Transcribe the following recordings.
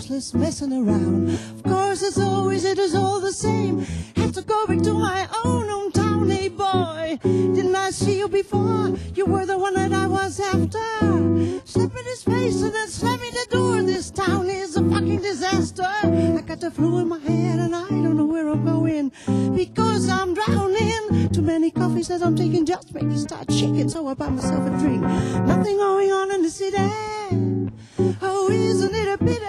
useless messing around. Of course, as always, it is all the same. Have to go back to my own hometown. Hey boy, didn't I see you before? You were the one that I was after. Slap in his face and then slam in the door. This town is a fucking disaster. I got the flu in my head and I don't know where I'm going because I'm drowning. Too many coffees that I'm taking just make me start shaking. So I buy myself a drink. Nothing going on in the city. Oh, isn't it a pity?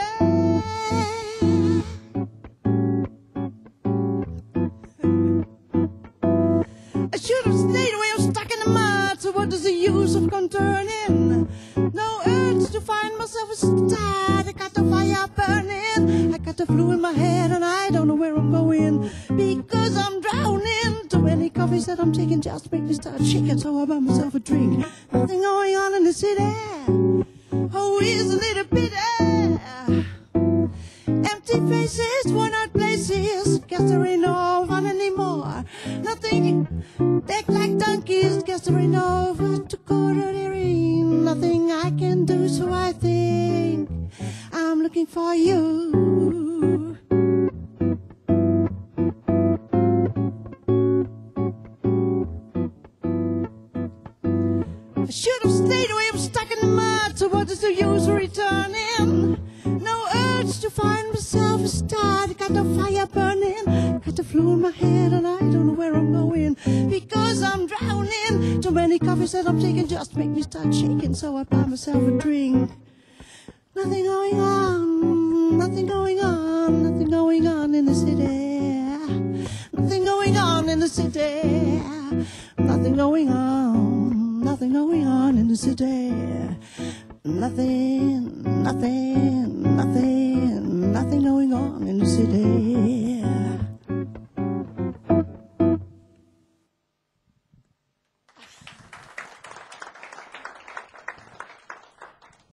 I should have stayed away. I'm stuck in the mud. So what is the use of conturning? No urge to find myself a start. I got the fire burning. I got the flu in my head and I don't know where I'm going because I'm drowning. Too many coffees that I'm taking just make me start shaking. So I buy myself a drink. Nothing going on in the city. Oh, isn't it a pity? Empty faces, worn out places. Guess there ain't no fun anymore. Nothing, act like donkeys. Guess there ain't no fun to go to the ring. Nothing I can do, so I think I'm looking for you. I should have stayed away, I'm stuck in the mud. So what is the use of returning? No urge to find myself a start. Got the fire burning. Got the flu in my head and I don't know where I'm going because I'm drowning. Too many coffees that I'm taking just make me start shaking. So I buy myself a drink. Nothing going on. Nothing going on. Nothing going on in the city. Nothing going on in the city. Nothing going on. Nothing going on in the city. Nothing, nothing.